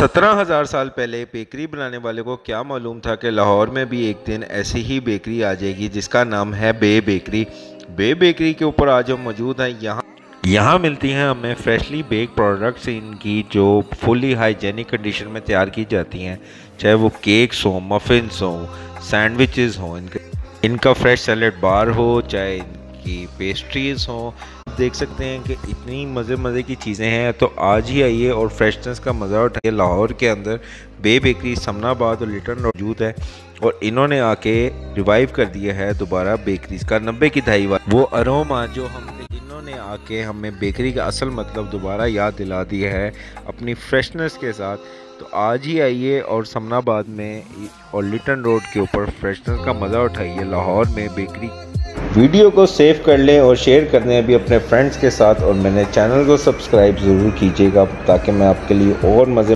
17,000 साल पहले बेकरी बनाने वाले को क्या मालूम था कि लाहौर में भी एक दिन ऐसी ही बेकरी आ जाएगी जिसका नाम है बे बेकरी। बे बेकरी के ऊपर आज हम मौजूद हैं। यहाँ मिलती हैं हमें फ्रेशली बेक प्रोडक्ट्स इनकी, जो फुली हाइजेनिक कंडीशन में तैयार की जाती हैं, चाहे वो केक्स हों, मफ़िन्स हों, सैंडविचेस हों, इनका फ्रेश सैलेड बार हो, चाहे इनकी पेस्ट्रीज़ हों। देख सकते हैं कि इतनी मज़े की चीज़ें हैं, तो आज ही आइए और फ्रेशनेस का मज़ा उठाइए। लाहौर के अंदर बे बेकरी, समनाबाद और लिटन मौजूद है और इन्होंने आके रिवाइव कर दिया है दोबारा बेकरीज का 90 की दहाई वाला वो अरोमा, जो इन्होंने आके हमें बेकरी का असल मतलब दोबारा याद दिला दिया है अपनी फ्रेशनेस के साथ। तो आज ही आइए और समनाबाद में और लिटन रोड के ऊपर फ्रेशनेस का मज़ा उठाइए लाहौर में बेकरी। वीडियो को सेव कर लें और शेयर कर दें अभी अपने फ्रेंड्स के साथ, और मेरे चैनल को सब्सक्राइब ज़रूर कीजिएगा ताकि मैं आपके लिए और मज़े